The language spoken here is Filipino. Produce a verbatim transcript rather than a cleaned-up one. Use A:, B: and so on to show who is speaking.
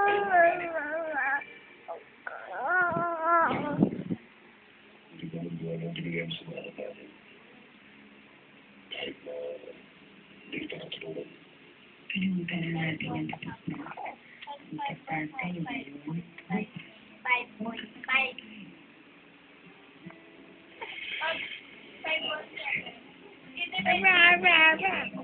A: Kalimutan na natin yung tapos na. Importante yung yun.
B: Five point five. Five point seven.